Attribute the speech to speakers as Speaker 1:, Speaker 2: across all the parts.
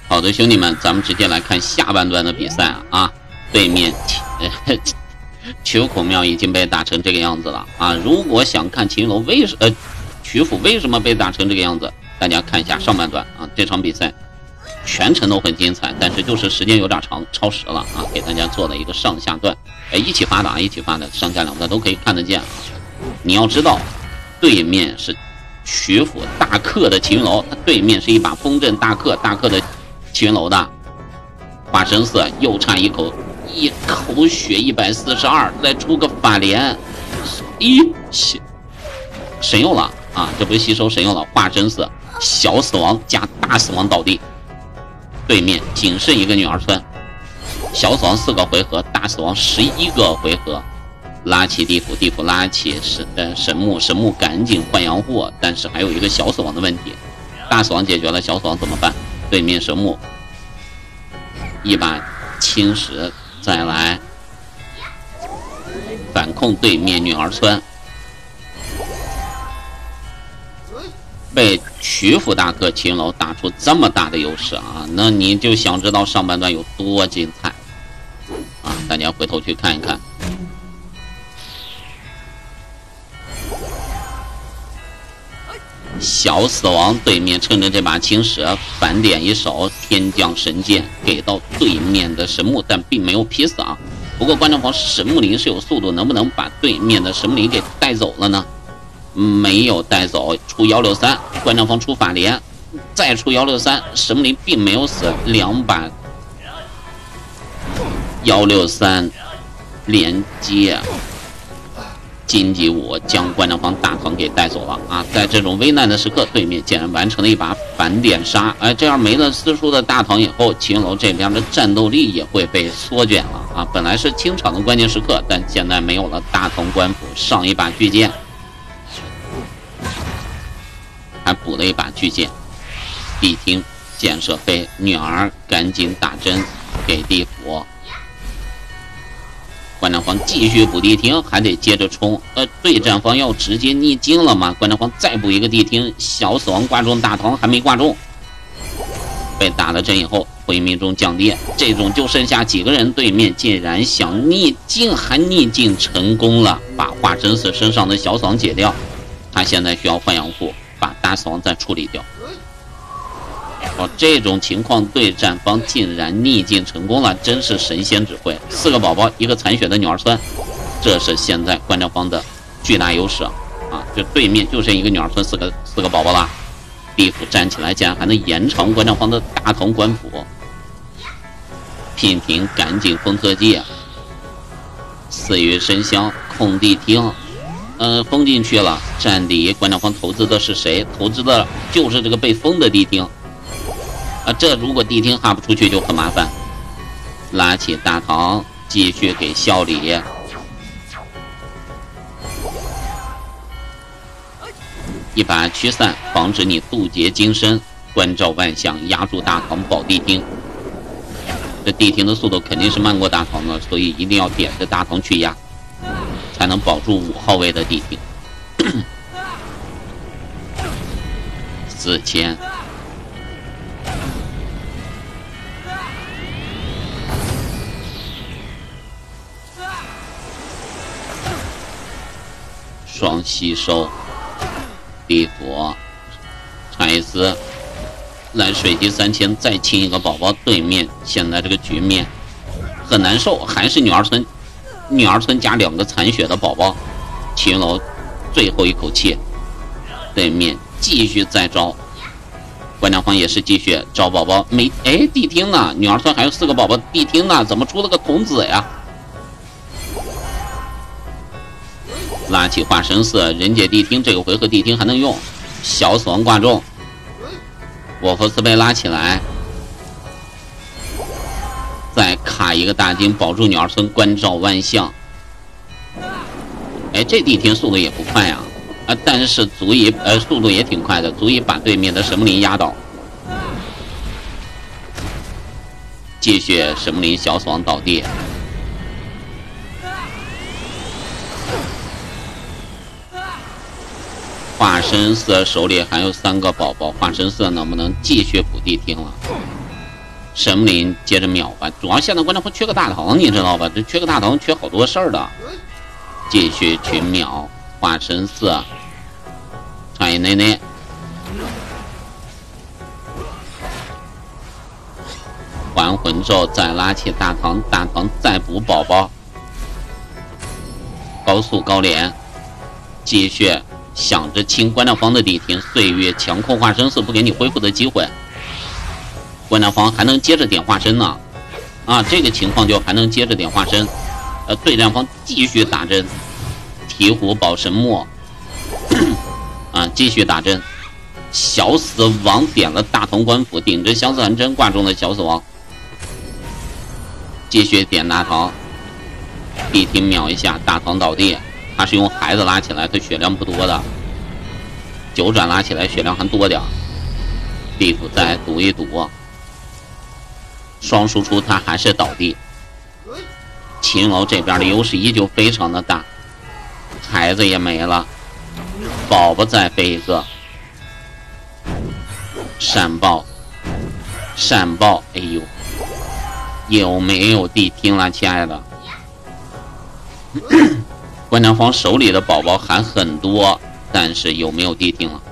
Speaker 1: 好的，兄弟们，咱们直接来看下半段的比赛啊！对面曲孔庙已经被打成这个样子了啊！如果想看秦楼曲阜为什么被打成这个样子，大家看一下上半段啊！这场比赛全程都很精彩，但是就是时间有点长，超时了啊！给大家做了一个上下段，一起发的啊，一起发的，上下两段都可以看得见啊！你要知道，对面是曲阜大克的秦楼，对面是一把风阵大克的秦楼的花生色，又差一口血142，再出个法连，神佑了啊！这不是吸收神佑了，化身色小死亡加大死亡倒地，对面仅剩一个女儿村，小死亡4个回合，大死亡11个回合，拉起地府拉起神木赶紧换阳护，但是还有一个小死亡的问题，大死亡解决了，小死亡怎么办？对面神木一把侵蚀，再来反控对面女儿村，被曲阜大克秦楼打出这么大的优势啊，那你就想知道上半段有多精彩啊！大家回头去看一看。小死亡对面趁着这把青石反点一手天降神剑给到对面的神木，但并没有劈死啊。不过关正房神木林是有速度，能不能把对面的神木林给带走了呢？没有带走，出163，关正房出法连，再出163，神木林并没有死，2把163连接。金吉武将关正房大唐给带走了啊！在这种危难的时刻，对面竟然完成了一把反点杀，这样没了四叔的大唐以后，秦楼这边的战斗力也会被缩减了啊！本来是清场的关键时刻，但现在没有了大唐官府，上一把巨剑，还补了一把巨剑，谛听建设飞，女儿赶紧打针给地府。关正房继续补谛听，还得接着冲。对战方要直接逆境了吗？关正房再补一个谛听，小死亡挂中大唐还没挂中，被打了针以后，回命中降低。这种就剩下几个人，对面竟然想逆境，还逆境成功了，把化身死身上的小死亡解掉。他现在需要换阳护，把大死亡再处理掉。这种情况对战方竟然逆境成功了，真是神仙指挥！4个宝宝，一个残血的女儿村，这是现在关正方的巨大优势啊！就对面就剩一个女儿村，四个宝宝了。地府站起来，竟然还能延长关正方的大唐官府。娉婷赶紧封特技，四月生香控谛听，封进去了。战底关正方投资的是谁？投资的就是这个被封的谛听。这如果谛听哈不出去就很麻烦。拉起大唐继续给效理，一把驱散，防止你渡劫金身，关照万象，压住大唐保谛听。这谛听的速度肯定是慢过大唐的，所以一定要点着大唐去压，才能保住5号位的谛听。4000。双吸收，地府，查伊斯，来水滴3000，再清一个宝宝。对面现在这个局面很难受，还是女儿村加2个残血的宝宝。秦楼最后一口气，对面继续再招，关正方也是继续招宝宝。谛听呢？女儿村还有4个宝宝，谛听呢？怎么出了个童子呀？拉起化神色，人解谛听，这个回合谛听还能用，小死亡挂中，沃夫斯被拉起来，再卡一个大金保住女儿村，关照万象。这谛听速度也不快呀，但是足以速度也挺快的，足以把对面的神木林压倒。继续神木林小死亡倒地。化身色手里还有3个宝宝，化身色能不能继续补谛听了？ 神木林接着秒吧，主要现在关键会缺个大藤，你知道吧？这缺个大藤，缺好多事儿的。继续去秒化神四，穿一内内，还魂咒，再拉起大藤，大藤再补宝宝，高速高连，继续想着清关亮方的地听，岁月强控化身四，不给你恢复的机会。关亮方还能接着点化身呢，啊，这个情况就还能接着点化身。对战方继续打针，醍醐保神墨，啊，继续打针。小死亡点了大同官府，顶着相似寒针挂中的小死亡，继续点大唐，地听秒一下，大唐倒地。他是用孩子拉起来，他血量不多的，九转拉起来血量还多点。地府再赌一赌，双输出他还是倒地。秦楼这边的优势依旧非常的大，孩子也没了，宝宝再飞一个，闪爆，闪爆，哎呦，有没有地听了，亲爱的？关良方手里的宝宝还很多，但是有没有地听了？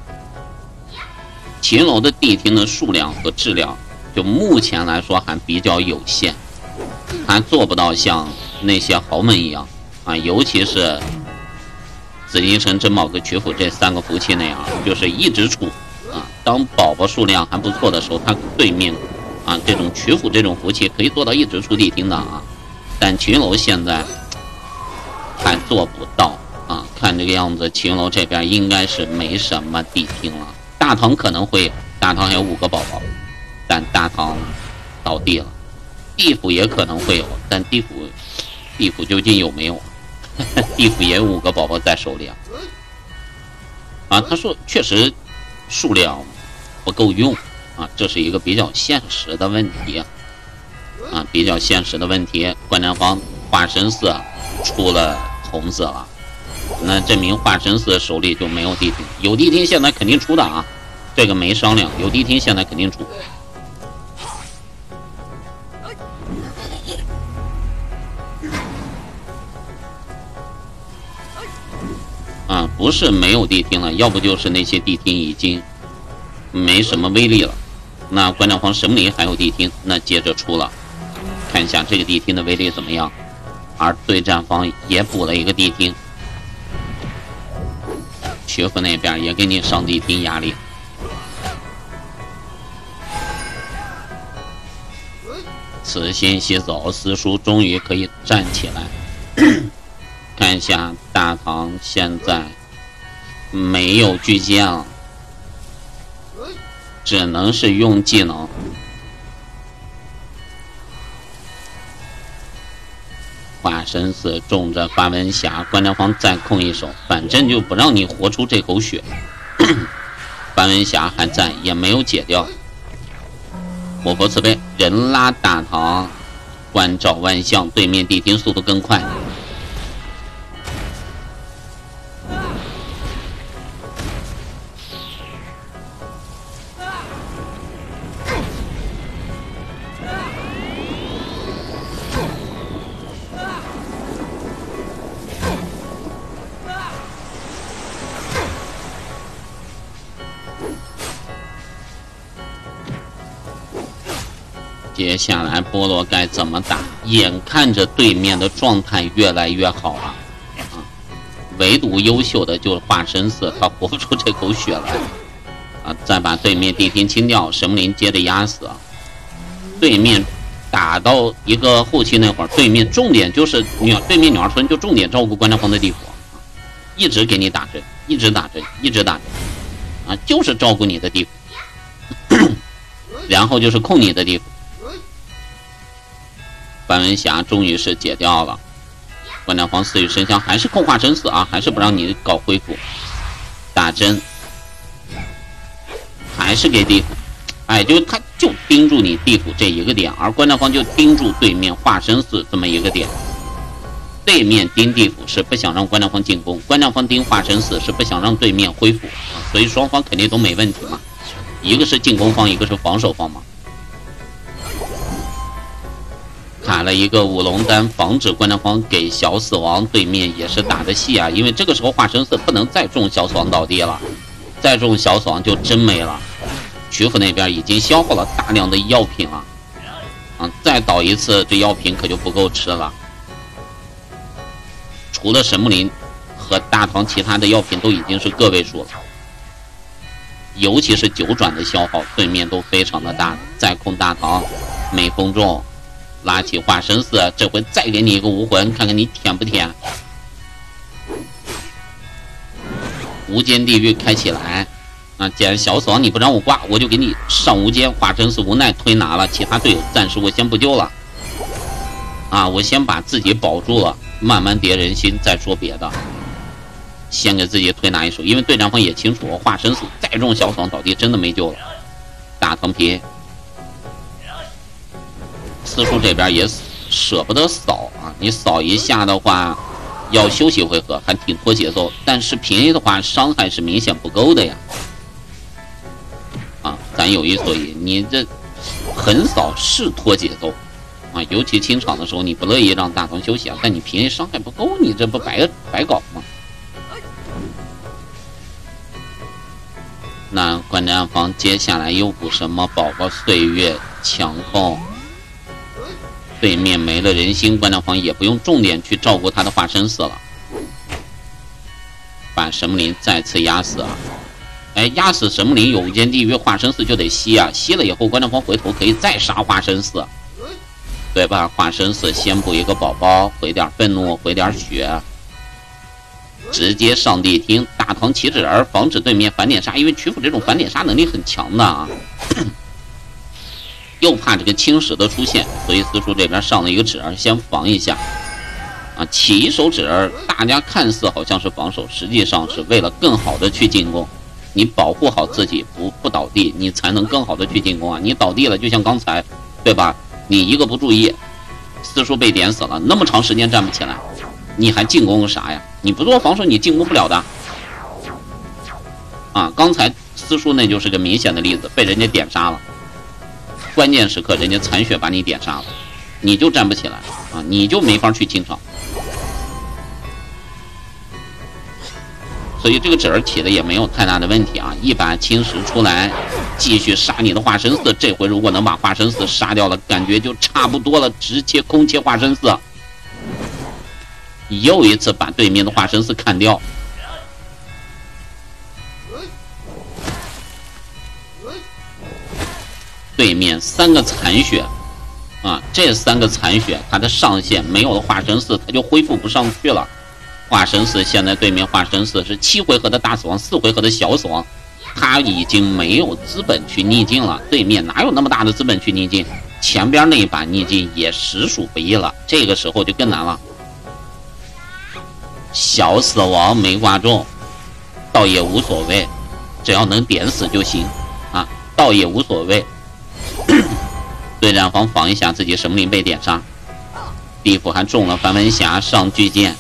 Speaker 1: 秦楼的地听的数量和质量，就目前来说还比较有限。还做不到像那些豪门一样啊，尤其是紫禁城、珍宝和曲阜这三个服务器那样，就是一直出啊。当宝宝数量还不错的时候，他对面啊这种曲阜这种服务器可以做到一直出地听的啊。但秦楼现在还做不到啊，看这个样子，秦楼这边应该是没什么地听了。大唐可能会有，大唐还有5个宝宝，但大唐倒地了。地府也可能会有，但地府究竟有没有？地府也有5个宝宝在手里啊！啊，他说确实数量不够用啊，这是一个比较现实的问题啊，比较现实的问题。关良方化神四出了红色了，那证明化神四手里就没有地听，有地听现在肯定出的啊，这个没商量，有地听现在肯定出。啊，不是没有地听了，要不就是那些地听已经没什么威力了。那关亮方神木林还有地听，那接着出了，看一下这个地听的威力怎么样。而对战方也补了一个地听，曲阜那边也给你上地听压力。此信息走，四叔终于可以站起来。看一下大唐现在没有巨剑了，只能是用技能。化神四中着发文匣，关良方再控一手，反正就不让你活出这口血。发文匣还在，也没有解掉。活佛慈悲，人拉大唐，关照万象，对面地听速度更快。接下来菠萝该怎么打？眼看着对面的状态越来越好了，唯独优秀的就是化神四，他活不出这口血来啊！再把对面地听清掉，神木林接着压死。对面打到一个后期那会儿，对面重点就是对面女儿村就重点照顾关良方的地府，一直给你打针，一直打针，一直打针啊，就是照顾你的地府，然后就是控你的地府。范文匣终于是解掉了，关良方四羽神香还是控化神死啊，还是不让你搞恢复，打针还是给地府，哎，他就盯住你地府这一个点，而关良方就盯住对面化神死这么一个点。对面盯地府是不想让关良方进攻，关良方盯化神死是不想让对面恢复啊，所以双方肯定都没问题嘛，一个是进攻方，一个是防守方嘛。 卡了一个五龙丹，防止观战方给小死亡。对面也是打的细啊，因为这个时候化身寺不能再中小死亡倒地了，再中小死亡就真没了。曲阜那边已经消耗了大量的药品了，再倒一次这药品可就不够吃了。除了神木林和大唐，其他的药品都已经是个位数了，尤其是九转的消耗，对面都非常的大。再控大唐没封中。拉起化身寺，这回再给你一个无魂，看看你舔不舔。无间地狱开起来，既然小死亡你不让我挂，我就给你上无间。化身寺无奈推拿了，其他队友暂时我先不救了，我先把自己保住了，慢慢叠人心再说别的。先给自己推拿一手，因为对战方也清楚，化身寺再中小死亡倒地真的没救了。大唐皮。四叔这边也舍不得扫你扫一下的话，要休息回合，还挺拖节奏。但是平 A 的话，伤害是明显不够的呀。咱有一说一，你这横扫是拖节奏尤其清场的时候，你不乐意让大唐休息但你平 A 伤害不够，你这不白搞吗？那观战方接下来又补什么？宝宝岁月强控。对面没了人心，观战方也不用重点去照顾他的化身寺了，把神木林再次压死压死神木林有无间地狱，化身寺就得吸吸了以后观战方回头可以再杀化身寺，对吧？化身寺先补一个宝宝，回点愤怒，回点血，直接上地听。大唐起指儿防止对面反点杀，因为曲阜这种反点杀能力很强的又怕这个青石的出现，所以四叔这边上了一个指儿，先防一下起一手指儿，大家看似好像是防守，实际上是为了更好的去进攻。你保护好自己，不倒地，你才能更好的去进攻你倒地了，就像刚才，对吧？你一个不注意，四叔被点死了，那么长时间站不起来，你还进攻个啥呀？你不做防守，你进攻不了的刚才四叔那就是个明显的例子，被人家点杀了。关键时刻人家残血把你点杀了，你就站不起来你就没法去清场。所以这个指儿起的也没有太大的问题一把青石出来继续杀你的化身寺。这回如果能把化身寺杀掉了，感觉就差不多了，直接空切化身寺，又一次把对面的化身寺砍掉。对面3个残血这3个残血它的上限没有了化身寺它就恢复不上去了。化身寺现在对面化身寺是7回合的大死亡，4回合的小死亡，他已经没有资本去逆境了。对面哪有那么大的资本去逆境？前边那一把逆境也实属不易了，这个时候就更难了。小死亡没挂中倒也无所谓，只要能点死就行倒也无所谓。对战方防一下自己神木林被点杀，地府还中了梵文匣上巨剑。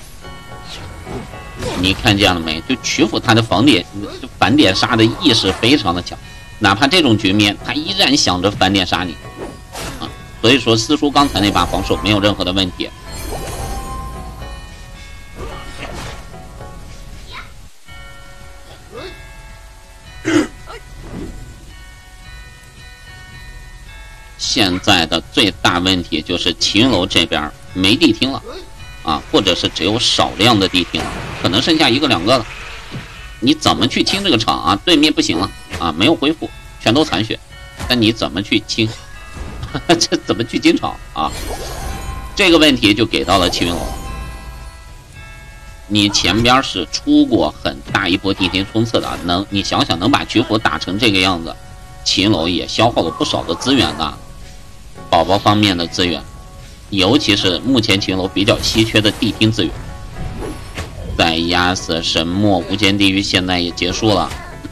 Speaker 1: 你看见了没？就曲阜他的反点杀的意识非常的强，哪怕这种局面他依然想着反点杀你所以说四叔刚才那把防守没有任何的问题。现在的最大问题就是齐云楼这边没地听了或者是只有少量的地听了，可能剩下1个2个了。你怎么去清这个场对面不行了没有恢复，全都残血，但你怎么去清这怎么去清场这个问题就给到了齐云楼。你前边是出过很大一波地听冲刺的，你想想能把曲阜打成这个样子，齐云楼也消耗了不少的资源的，宝宝方面的资源，尤其是目前秦楼比较稀缺的地听资源。再压死神墨无间地狱，现在也结束了。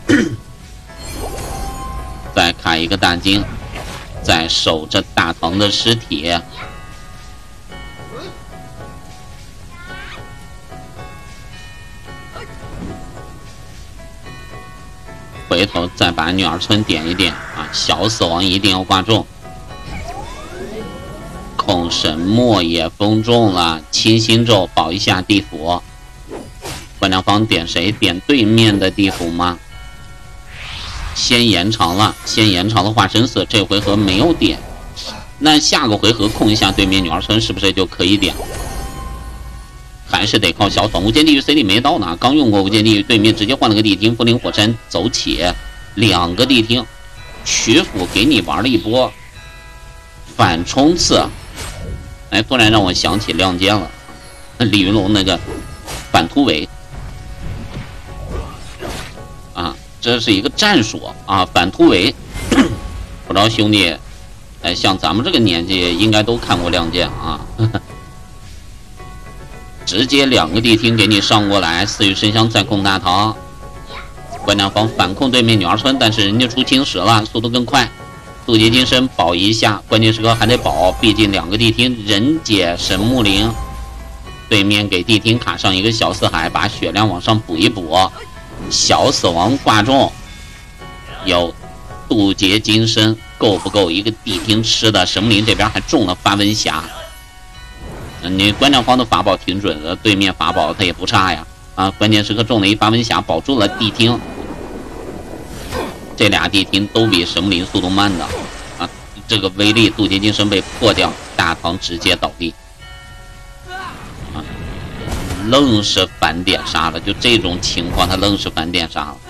Speaker 1: 再卡一个大金，再守着大唐的尸体。回头再把女儿村点一点啊，小死亡一定要挂中。 控神木也封中了，清心咒保一下地府。关良方点谁？点对面的地府吗？先延长了化身寺，这回合没有点。那下个回合控一下对面女儿村是不是就可以点？还是得靠小爽。无间地狱 CD 没到呢，刚用过无间地狱，对面直接换了个地听，风林火山走起，2个地听，曲阜给你玩了一波反冲刺。哎，突然让我想起亮剑了，李云龙那个反突围啊，这是一个战术啊，反突围。不知道兄弟，哎，像咱们这个年纪应该都看过亮剑啊。直接2个地听给你上过来，四域神香再控大唐，关良方反控对面女儿村，但是人家出青石了，速度更快。渡劫金身保一下，关键时刻还得保，毕竟2个地听人解神木灵，对面给地听卡上一个小四海，把血量往上补一补。小死亡挂中，有渡劫金身够不够一个地听吃的？神木灵这边还中了发温匣。你关良方的法宝挺准的，对面法宝他也不差呀啊！关键时刻中了一发温匣，保住了地听。这俩地听都比神木林速度慢的啊！这个威力，渡劫金身被破掉，大唐直接倒地啊！愣是反点杀了，就这种情况，他愣是反点杀了。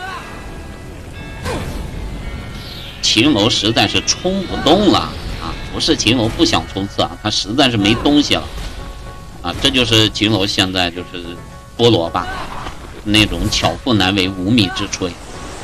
Speaker 1: 秦楼实在是冲不动了啊！不是秦楼不想冲刺啊，他实在是没东西了。啊，这就是秦楼现在就是菠萝吧，那种巧妇难为无米之炊。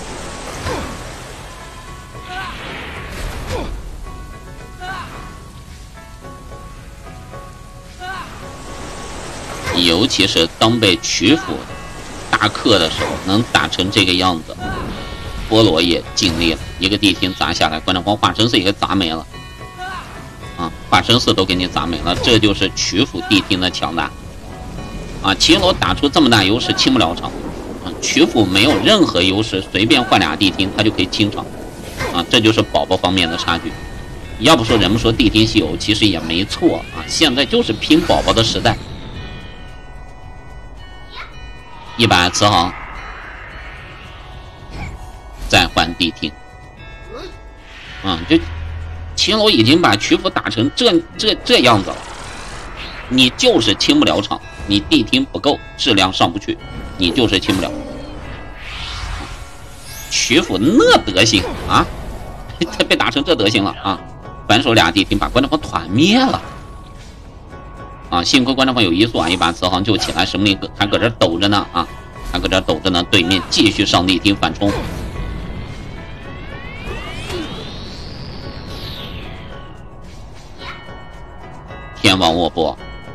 Speaker 1: 尤其是当被曲阜大克的时候，能打成这个样子，菠萝也尽力了，一个地听砸下来，关良方化身寺也给砸没了。啊，化身寺都给你砸没了，这就是曲阜地听的强大啊！秦楼打出这么大优势，清不了场啊！曲阜没有任何优势，随便换俩地听，他就可以清场啊！这就是宝宝方面的差距。要不说人们说地听稀有，其实也没错啊！现在就是拼宝宝的时代。100慈航，再换地听，就。秦楼已经把曲阜打成这样子了，你就是清不了场，你地听不够，质量上不去，你就是清不了。曲阜那德行啊，他被打成这德行了啊！反手俩地听把关良方团灭了啊！幸亏关良方有移速啊，一把慈航就起来，神木林还搁这抖着呢啊，还搁这抖着呢，对面继续上地听反冲。天王卧波，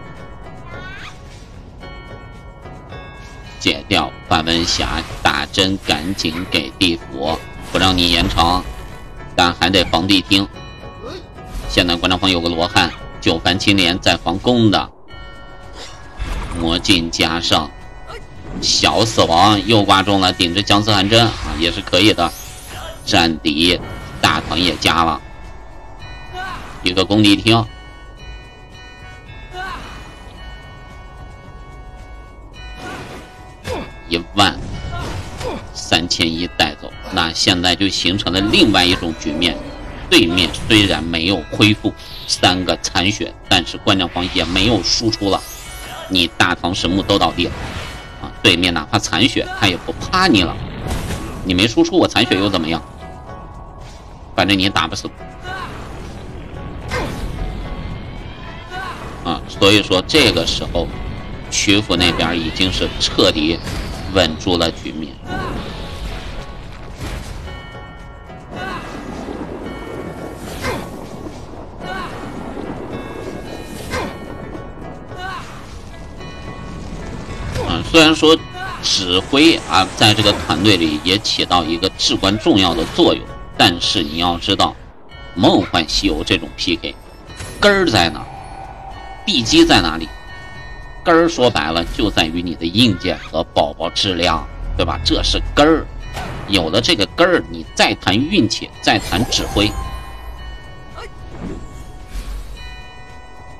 Speaker 1: 解掉范文霞，打针赶紧给地府，不让你延长，但还得防地听。现在关良方有个罗汉，9番青莲在防攻的，魔镜加上小死亡又挂中了，顶着僵尸寒针啊也是可以的。战敌大唐也加了一个攻地听。13100带走，那现在就形成了另外一种局面。对面虽然没有恢复3个残血，但是关良方也没有输出了。你大唐神木都倒地了啊！对面哪怕残血，他也不怕你了。你没输出，我残血又怎么样？反正你也打不死啊！所以说这个时候，曲阜那边已经是彻底稳住了局面。虽然说指挥啊，在这个团队里也起到一个至关重要的作用，但是你要知道，梦幻西游这种 PK 根儿在哪，地基在哪里？根儿说白了就在于你的硬件和宝宝质量，对吧？这是根儿，有了这个根儿，你再谈运气，再谈指挥。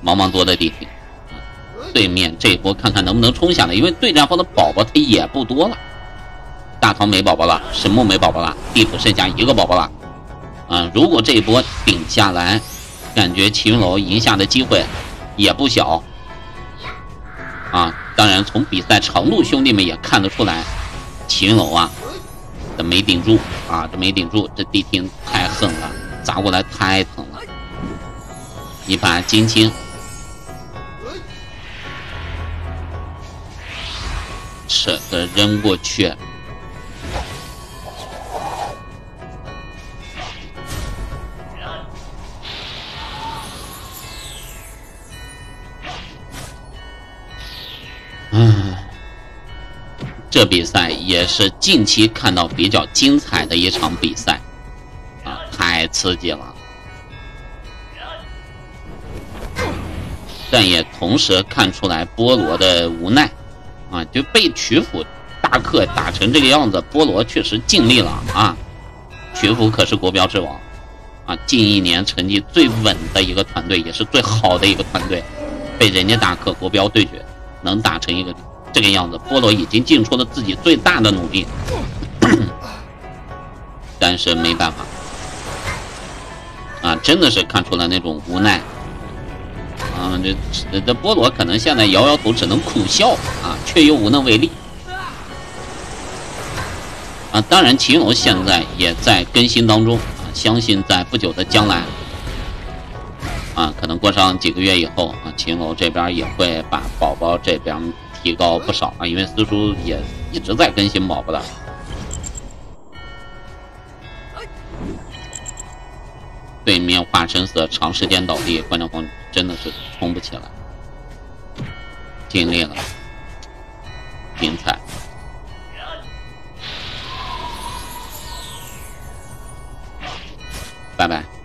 Speaker 1: 茫茫多的地铁，对面这一波看看能不能冲下来，因为对战方的宝宝他也不多了，大唐没宝宝了，神木没宝宝了，地府剩下一个宝宝了，如果这一波顶下来，感觉齐云楼赢下的机会也不小，当然从比赛长度，兄弟们也看得出来，齐云楼这没顶住这没顶住，这地听太狠了，砸过来太疼了，一把金青。舍得扔过去，这比赛也是近期看到比较精彩的一场比赛太刺激了，但也同时看出来菠萝的无奈就被曲阜大克打成这个样子，菠萝确实尽力了曲阜可是国标之王近1年成绩最稳的一个团队，也是最好的一个团队，被人家大克国标对决能打成一个这个样子，菠萝已经尽出了自己最大的努力但是没办法真的是看出了那种无奈这菠萝可能现在摇摇头，只能苦笑却又无能为力当然齐云楼现在也在更新当中相信在不久的将来可能过上几个月以后齐云楼这边也会把宝宝这边提高不少因为私塾也一直在更新宝宝的。对面化生死长时间倒地，观众朋友真的是冲不起来，尽力了，精彩。拜拜。